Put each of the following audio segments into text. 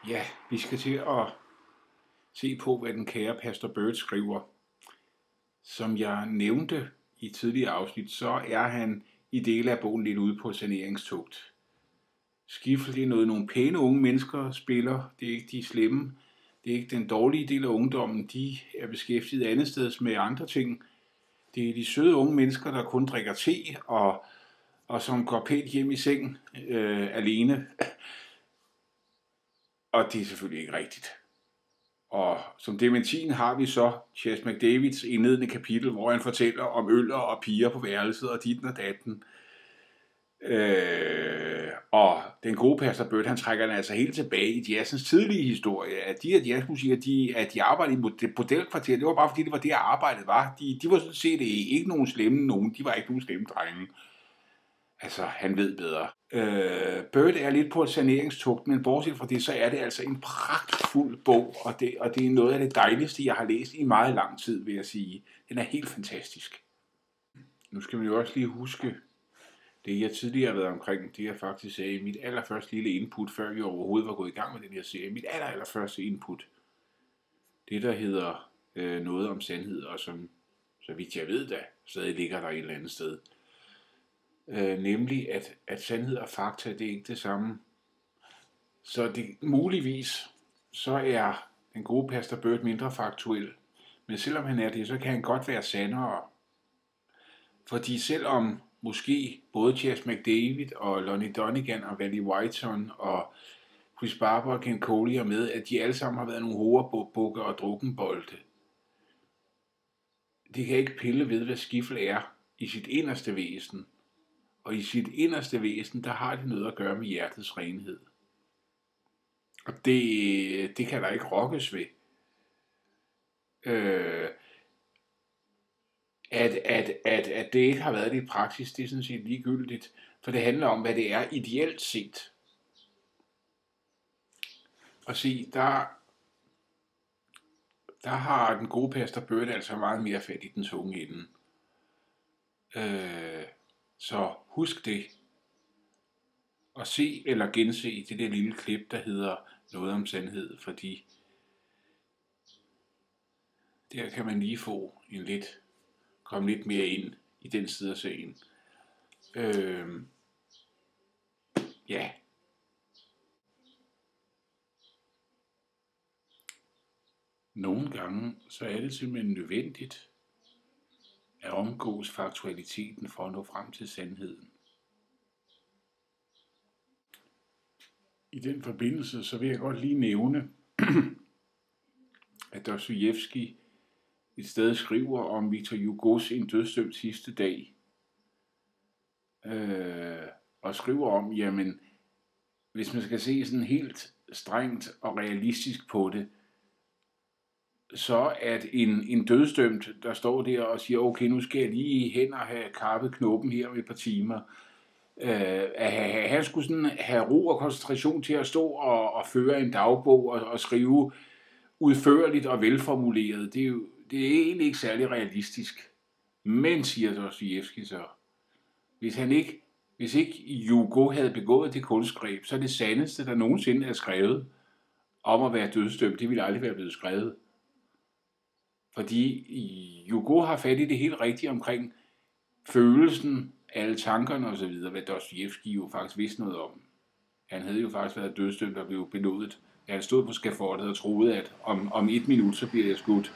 Ja, vi skal til at se på, hvad den kære Pastor Bird skriver. Som jeg nævnte i tidligere afsnit, så er han i dele af bogen lidt ude på saneringstugt. Skiffle, det er noget, nogle pæne unge mennesker spiller. Det er ikke de slemme. Det er ikke den dårlige del af ungdommen. De er beskæftiget andet sted med andre ting. Det er de søde unge mennesker, der kun drikker te og som går pænt hjem i seng alene. Og det er selvfølgelig ikke rigtigt. Og som dementin har vi så Chas McDavids indledende kapitel, hvor han fortæller om øller og piger på værelset og ditten og datten. Og den gode Pastor Bird, han trækker den altså helt tilbage i jazzens tidlige historie, at de her jazzmusikere, at de arbejdede i modelkvarter, det var bare fordi, det var det, arbejdet var. De var sådan set ikke nogen slemme nogen, de var ikke nogen slemme drenge. Altså, han ved bedre. Bird er lidt på et saneringstugt, men bortset fra det, så er det altså en pragtfuld bog, og det er noget af det dejligste, jeg har læst i meget lang tid, vil jeg sige. Den er helt fantastisk. Nu skal man jo også lige huske, det jeg tidligere har været omkring, det jeg faktisk sagde i mit allerførste lille input, før vi overhovedet var gået i gang med den her serie. Mit allerførste input. Det, der hedder noget om sandhed, og som, så vidt jeg ved da, stadig ligger der et eller andet sted. Nemlig, at sandhed og fakta, det er ikke det samme. Så det muligvis, så er den gode Pastor Bird mindre faktuel. Men selvom han er det, så kan han godt være sandere. Fordi selvom måske både Chas McDavid og Lonnie Donegan og Wally Whiteson og Chris Barber og Ken Coley er med, at de alle sammen har været nogle hovedbukker og drukkenbolde. De kan ikke pille ved, hvad Skiffle er i sit inderste væsen. Og i sit inderste væsen, der har de noget at gøre med hjertets renhed. Og det kan der ikke rokkes ved. At det ikke har været det i praksis, det er sådan set ligegyldigt. For det handler om, hvad det er ideelt set. Og se, der har den gode Pastor Bird altså meget mere fat i den tunge ende. Så husk det. Og se eller gense det der lille klip, der hedder noget om sandhed, fordi der kan man lige få komme lidt mere ind i den side af sagen. Ja. Nogle gange så er det simpelthen nødvendigt at omgås faktualiteten for at nå frem til sandheden. I den forbindelse så vil jeg godt lige nævne, at Dostojevskij et sted skriver om Victor Hugos En dødsdømt sidste dag. Og skriver om, jamen, hvis man skal se sådan helt strengt og realistisk på det, så at en dødsdømt, der står der og siger, okay, nu skal jeg lige hen og have kappet knoppen her om et par timer, at han skulle sådan have ro og koncentration til at stå og føre en dagbog og skrive udførligt og velformuleret. Det er egentlig ikke særlig realistisk. Men, siger Dostojevskij så, hvis ikke Hugo havde begået det kunstgreb, så er det sandeste, der nogensinde er skrevet om at være dødsdømt, det ville aldrig være blevet skrevet. Fordi Hugo har fat i det helt rigtige omkring følelsen, alle tankerne osv., hvad Dostojevskij jo faktisk vidste noget om. Han havde jo faktisk været dødsdømt og blev benådet. Han stod på skafottet og troede, at om 1 minut, så bliver jeg skudt.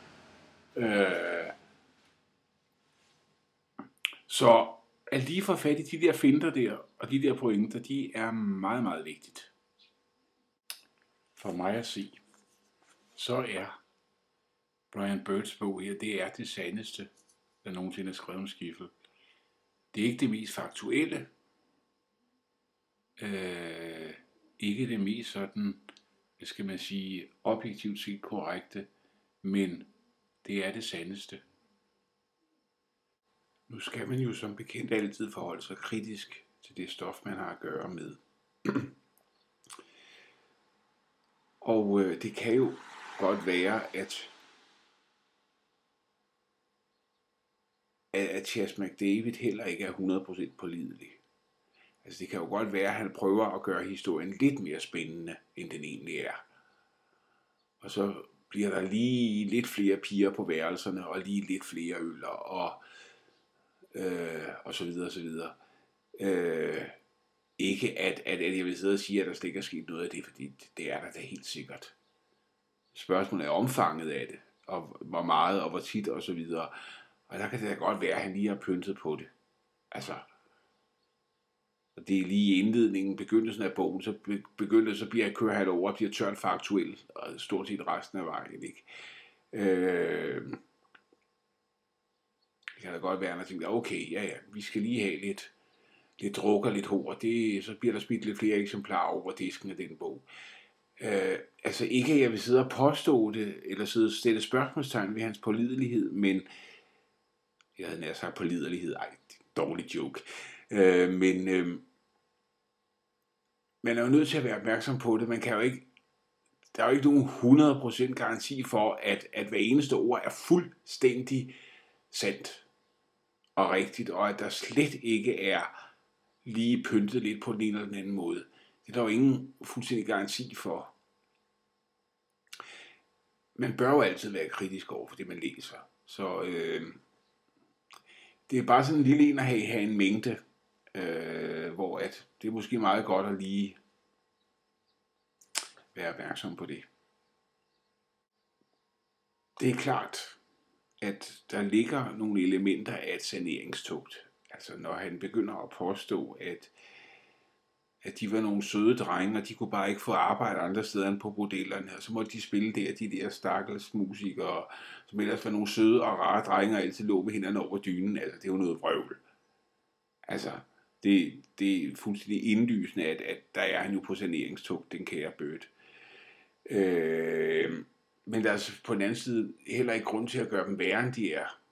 Så at lige få fat i de der finter der, og de der pointer, de er meget, meget vigtigt. For mig at se, så er Brian Birds bog her, det er det sandeste, der nogensinde er skrevet om Skiffle. Det er ikke det mest faktuelle, ikke det mest sådan, hvad skal man sige, objektivt set korrekte, men det er det sandeste. Nu skal man jo som bekendt altid forholde sig kritisk til det stof, man har at gøre med. Og det kan jo godt være, at Chas McDavid heller ikke er 100% pålidelig. Altså det kan jo godt være, at han prøver at gøre historien lidt mere spændende, end den egentlig og så bliver der lige lidt flere piger på værelserne, og lige lidt flere øller, og så videre, og så videre. Ikke at jeg vil sidde og sige, at der slet ikke er sket noget af det, fordi det er der da helt sikkert. Spørgsmålet er omfanget af det, og hvor meget, og hvor tit, og så videre. Og der kan det da godt være, at han lige har pyntet på det. Altså, og det er lige i indledningen, begyndelsen af bogen, så bliver jeg kørt over og bliver tørt faktuel, og stort set resten af vejen, ikke? Det kan da godt være, at man tænker, okay, ja, vi skal lige have lidt druk og lidt hår, så bliver der smidt lidt flere eksemplarer over disken af den bog. Altså ikke, at jeg vil sidde og påstå det, eller sidde og stille spørgsmålstegn ved hans pålidelighed, men jeg havde nær sagt pålidelighed, dårlig joke, men man er jo nødt til at være opmærksom på det. Man kan jo ikke, der er jo ikke nogen 100% garanti for, at hver eneste ord er fuldstændig sandt og rigtigt, og at der slet ikke er lige pyntet lidt på den ene eller den anden måde. Det er der jo ingen fuldstændig garanti for. Man bør jo altid være kritisk over for det, man læser. Så det er bare sådan en lille en at have en mængde, hvor at det er måske meget godt at lige være opmærksom på det. Det er klart, at der ligger nogle elementer af et saneringstugt. Altså når han begynder at påstå, at de var nogle søde drenge, og de kunne bare ikke få arbejde andre steder end på bordellerne, og så måtte de spille der, de der stakkels musikere, som ellers var nogle søde og rare drenge, og altid lå med hinanden over dynen. Altså det er jo noget vrøvl. Altså det er fuldstændig indlysende, at der er han jo på saneringstugt, den kære Bert. Men der er altså på den anden side heller ikke grund til at gøre dem værre, end de er.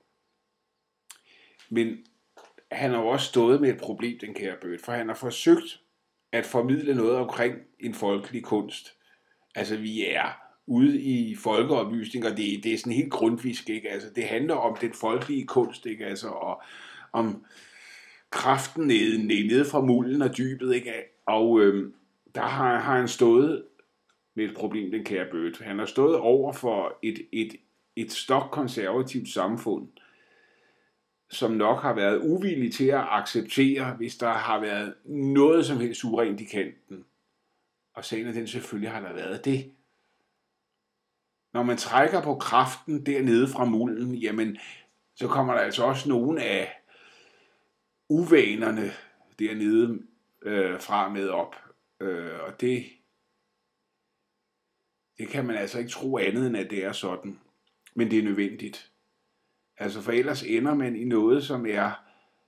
Men han har jo også stået med et problem, den kære Bert, for han har forsøgt at formidle noget omkring en folkelig kunst. Altså vi er ude i folkeoplysning, og det er sådan helt grundvisk, ikke? Altså det handler om den folkelige kunst, ikke? Altså og om kraften nede fra mulden og dybet, ikke? Og der har han stået med et problem, den kære Bert. Han har stået over for et stokkonservativt samfund, som nok har været uvillig til at acceptere, hvis der har været noget som helst urent i kanten. Og sagen er den, selvfølgelig har der været det. Når man trækker på kraften dernede fra mulden, jamen, så kommer der altså også nogle af uvanerne dernede fra med op. Og det kan man altså ikke tro andet, end at det er sådan. Men det er nødvendigt. Altså for ellers ender man i noget, som er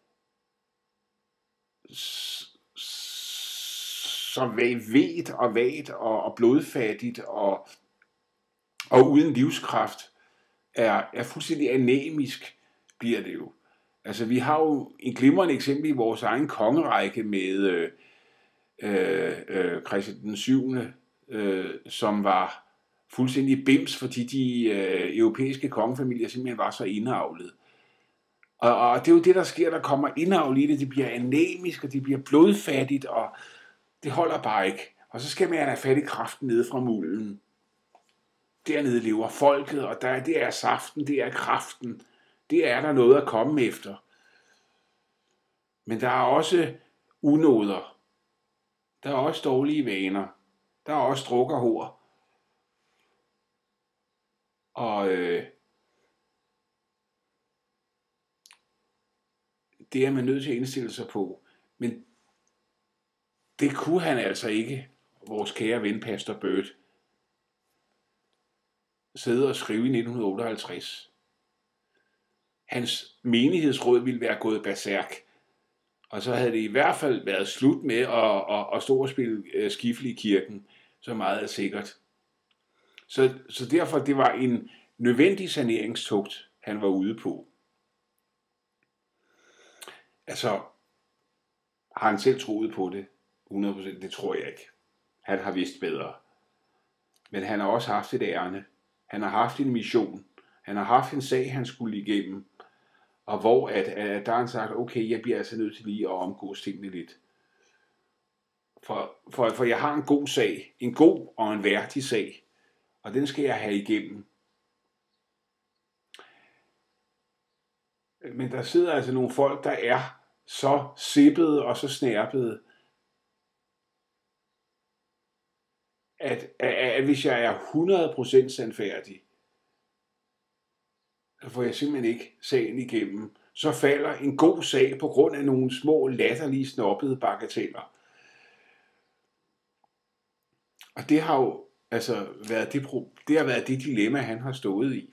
så vedt og vagt og blodfattigt og uden livskraft, er fuldstændig anemisk, bliver det jo. Altså vi har jo en glimrende eksempel i vores egen kongerække med Christian den 7., som var fuldstændig bims, fordi de europæiske kongefamilier simpelthen var så indavlet. Og det er jo det, der sker, der kommer indavl i det. Det bliver anemisk, og det bliver blodfattigt, og det holder bare ikke. Og så skal man have fat i kraften nede fra mulden. Dernede lever folket, og det er saften, det er kraften. Det er der noget at komme efter. Men der er også unåder. Der er også dårlige vaner. Der er også druk og hår. Og det er man nødt til at indstille sig på. Men det kunne han altså ikke, vores kære ven Pastor Bert, sidde og skrive i 1958. Hans menighedsråd ville være gået berserk. Og så havde det i hvert fald været slut med at stå og spille skiffel i kirken. Så meget er sikkert. Så derfor, det var en nødvendig saneringstugt, han var ude på. Altså, har han selv troet på det? 100%, det tror jeg ikke. Han har vidst bedre. Men han har også haft et ærne. Han har haft en mission. Han har haft en sag, han skulle igennem. Og hvor der har han sagt, okay, jeg bliver altså nødt til lige at omgås tingene lidt. For jeg har en god sag. En god og en værdig sag. og den skal jeg have igennem. Men der sidder altså nogle folk, der er så sippede og så snærpede, at hvis jeg er 100% sandfærdig, så får jeg simpelthen ikke sagen igennem. Så falder en god sag på grund af nogle små latterlige snobbede bagateller. Og det har jo altså været det dilemma, han har stået i.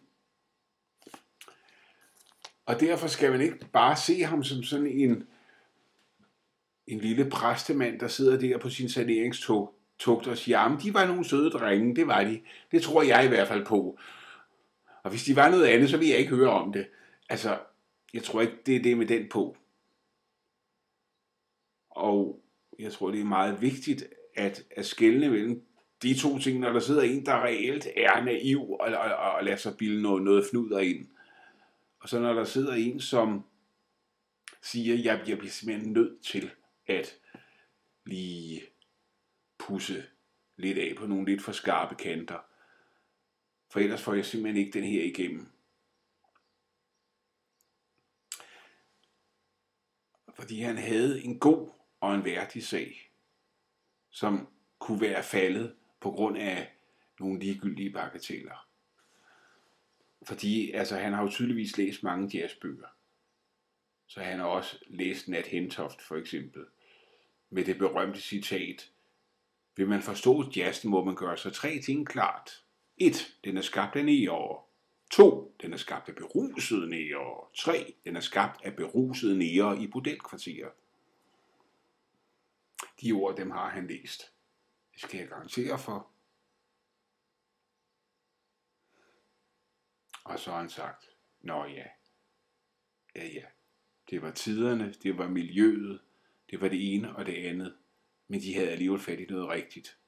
Og derfor skal man ikke bare se ham som sådan en lille præstemand, der sidder der på sin saneringstugt og siger, jamen de var nogle søde drenge, det var de. Det tror jeg i hvert fald på. Og hvis de var noget andet, så vil jeg ikke høre om det. Altså, jeg tror ikke, det er det med den på. Og jeg tror, det er meget vigtigt at skelne mellem de to ting, når der sidder en, der reelt er naiv og lader sig bilde noget fnuder ind. Og så når der sidder en, som siger, jeg bliver simpelthen nødt til at lige pusse lidt af på nogle lidt for skarpe kanter. For ellers får jeg simpelthen ikke den her igennem. Fordi han havde en god og en værdig sag, som kunne være faldet på grund af nogle ligegyldige bagateller. Fordi altså, han har jo tydeligvis læst mange jazzbøger. Så han har også læst Nat Hentoft for eksempel, med det berømte citat: vil man forstå jazzen, må man gøre sig 3 ting klart. 1. Den er skabt af negere. 2. Den er skabt af berusede negere. 3. Den er skabt af berusede negere i bordelkvarterer. De ord, dem har han læst. Det skal jeg garantere for. Og så har han sagt, nå ja, det var tiderne, det var miljøet, det var det ene og det andet, men de havde alligevel fat i noget rigtigt.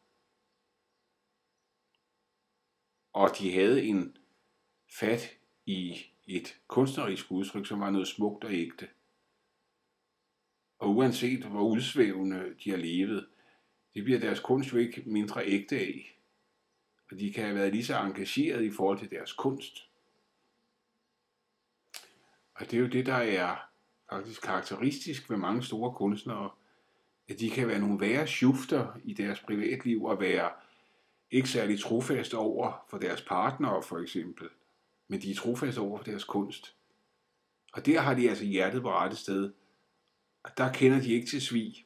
Og de havde en fat i et kunstnerisk udtryk, som var noget smukt og ægte. Og uanset hvor udsvævende de har levet, det bliver deres kunst jo ikke mindre ægte af. Og de kan have været lige så engageret i forhold til deres kunst. Og det er jo det, der er faktisk karakteristisk ved mange store kunstnere, at de kan være nogle værre schufter i deres privatliv og være ikke særlig trofaste over for deres partnere for eksempel, men de er trofaste over for deres kunst. Og der har de altså hjertet på rette sted, og der kender de ikke til svig.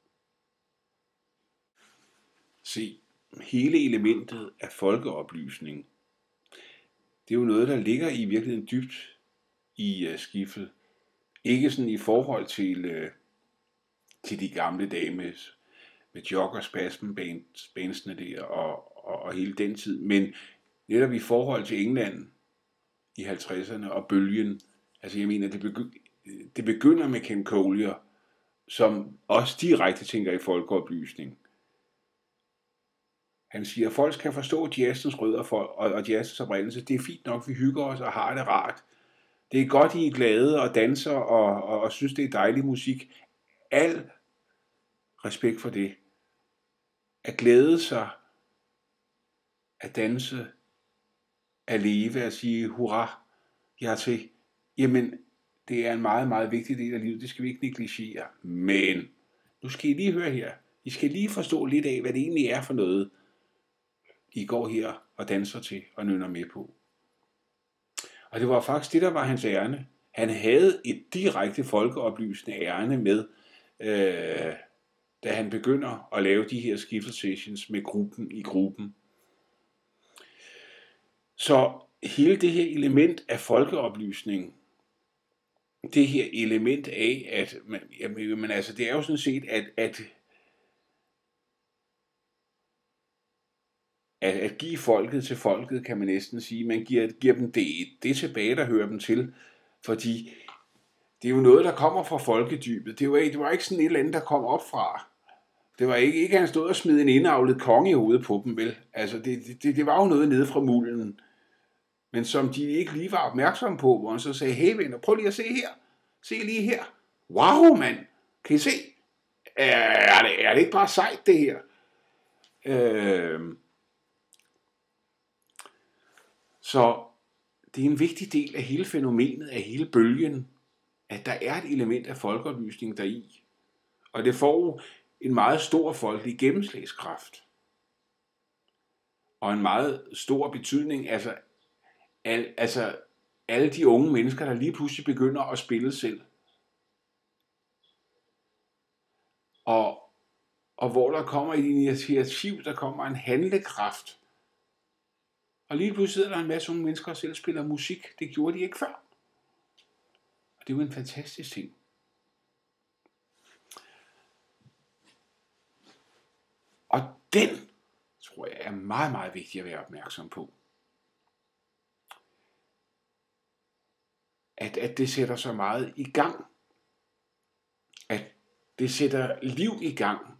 Se, hele elementet af folkeoplysning, det er jo noget, der ligger i virkeligheden dybt i skiftet. Ikke sådan i forhold til de gamle dage med jog og spasmenbandsene der og hele den tid, men netop i forhold til England i 50'erne og bølgen. Altså jeg mener, det begynder med Ken Collier, som også direkte tænker i folkeoplysning. Han siger, at folk skal forstå jazzens rødder og jazzens oprindelse. Det er fint nok, vi hygger os og har det rart. Det er godt, I er glade og danser og synes, det er dejlig musik. Al respekt for det. At glæde sig, at danse, at leve, at sige hurra, jeg er til. Jamen, det er en meget, meget vigtig del af livet. Det skal vi ikke negligere. Men nu skal I lige høre her. I skal lige forstå lidt af, hvad det egentlig er for noget, I går her og danser til og nynner med på. Og det var faktisk det, der var hans ærne. Han havde et direkte folkeoplysende ærne med, da han begynder at lave de her skiftesessions med gruppen i gruppen. Så hele det her element af folkeoplysning, det her element af, at men altså, det er jo sådan set, at give folket til folket, kan man næsten sige. Man giver dem det tilbage, der hører dem til. Fordi det er jo noget, der kommer fra folkedybet. Det var ikke sådan et eller andet, der kom op fra. Det var ikke at han stod og smed en indavlet konge i hovedet på dem, vel? Altså, det var jo noget nede fra mulden. Men som de ikke lige var opmærksomme på, hvor han så sagde, hey venner, prøv lige at se her. Se lige her. Wow, mand. Kan I se? Er det ikke bare sejt, det her? Så det er en vigtig del af hele fænomenet, af hele bølgen, at der er et element af folkeoplysning deri. Og det får jo en meget stor folkelig gennemslagskraft. Og en meget stor betydning, altså alle de unge mennesker, der lige pludselig begynder at spille selv. Og hvor der kommer et initiativ, der kommer en handlekraft. Og lige pludselig sidder der en masse unge mennesker, der selv spiller musik. Det gjorde de ikke før. Og det er jo en fantastisk ting. Og den, tror jeg, er meget, meget vigtig at være opmærksom på. At det sætter så meget i gang. At det sætter liv i gang.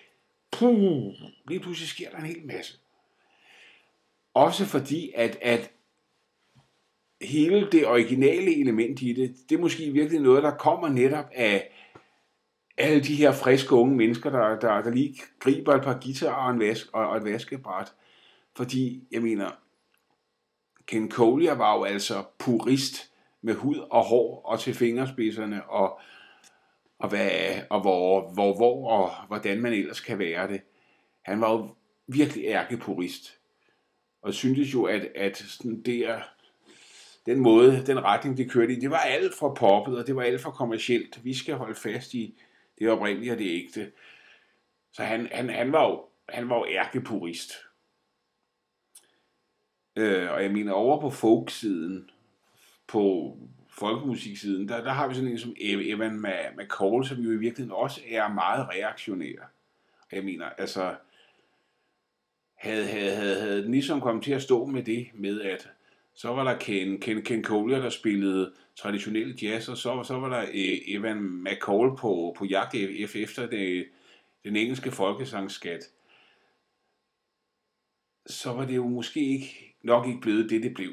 Lige pludselig sker der en hel masse. Også fordi, at hele det originale element i det er måske virkelig noget, der kommer netop af alle de her friske unge mennesker, der lige griber et par guitarer og et vaskebræt. Fordi, jeg mener, Ken Collier var jo altså purist med hud og hår og til fingerspidserne og hvor og hvordan man ellers kan være det. Han var jo virkelig ærkepurist. Og syntes jo, at sådan den måde, den retning, det kørte i, det var alt for poppet, og det var alt for kommercielt. Vi skal holde fast i det oprindelige og det ægte. Så han var jo ærkepurist. Og jeg mener, over på folksiden, på folkemusiksiden, der har vi sådan en som Evan McCall, som jo i virkeligheden også er meget reaktionær. Og jeg mener, altså, havde den ligesom kommet til at stå med det, med at så var der Ken Collier, der spillede traditionel jazz, og så var der Evan McCall på jagt efter den engelske folkesangsskat. Så var det jo måske nok ikke blevet det blev.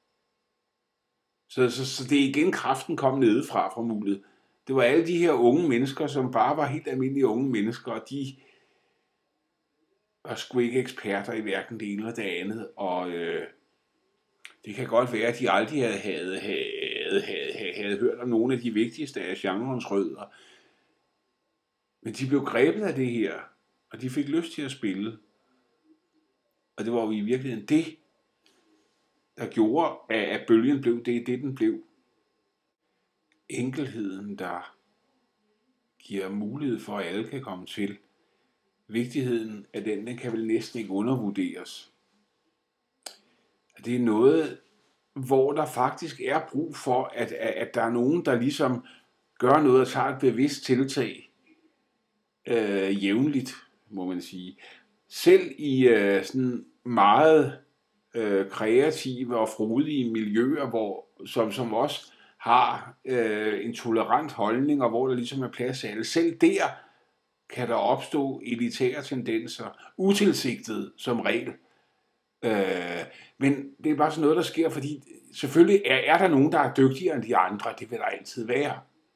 Så det er igen, kraften kom nedefra fra mulet. Det var alle de her unge mennesker, som bare var helt almindelige unge mennesker, og de var sgu ikke eksperter i hverken det ene eller det andet, og det kan godt være, at de aldrig havde hørt om nogle af de vigtigste af genrens rødder, men de blev grebet af det her, og de fik lyst til at spille, og det var jo i virkeligheden det, der gjorde, at bølgen blev det den blev. Enkelheden, der giver mulighed for, at alle kan komme til. Vigtigheden af den kan vel næsten ikke undervurderes. Det er noget, hvor der faktisk er brug for, at der er nogen, der ligesom gør noget og tager et bevidst tiltag jævnligt, må man sige. Selv i sådan meget kreative og frodige miljøer, som også har en tolerant holdning, og hvor der ligesom er plads til alle. Selv der kan der opstå elitære tendenser, utilsigtet som regel. Men det er bare sådan noget, der sker, fordi selvfølgelig er der nogen, der er dygtigere end de andre. Det vil der altid være.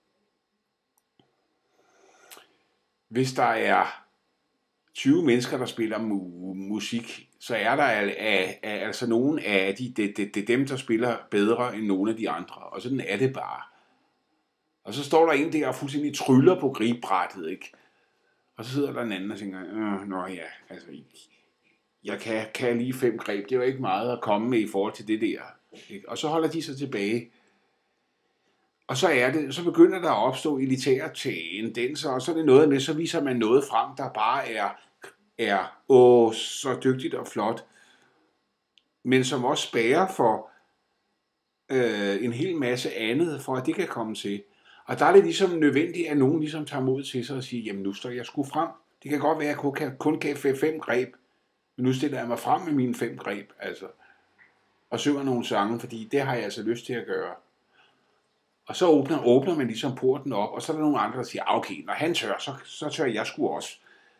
Hvis der er 20 mennesker, der spiller musik, så er der altså nogen af dem, der spiller bedre end nogle af de andre. Og sådan er det bare. Og så står der en der og fuldstændig tryller på gribrættet, ikke? Og så sidder der en anden og tænker, altså, jeg kan lige 5 greb. Det er jo ikke meget at komme med i forhold til det der. Ikke? Og så holder de sig tilbage. Og så begynder der at opstå elitære tendenser, og så er det noget med, så viser man noget frem, der bare er så dygtigt og flot, men som også spærrer for en hel masse andet, for at det kan komme til. Og der er det ligesom nødvendigt, at nogen ligesom tager mod til sig og siger, jamen nu står jeg sgu frem. Det kan godt være, at jeg kun kan 5 greb, men nu stiller jeg mig frem med mine 5 greb, altså, og synger nogle sange, fordi det har jeg altså lyst til at gøre. Og så åbner man ligesom porten op, og så er der nogle andre, der siger, okay, når han tør, så tør jeg sgu også.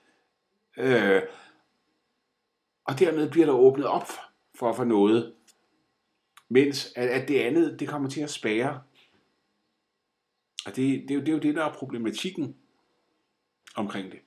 Og dermed bliver der åbnet op for noget, mens at det andet, det kommer til at spærre. Og det er jo det, der er problematikken omkring det.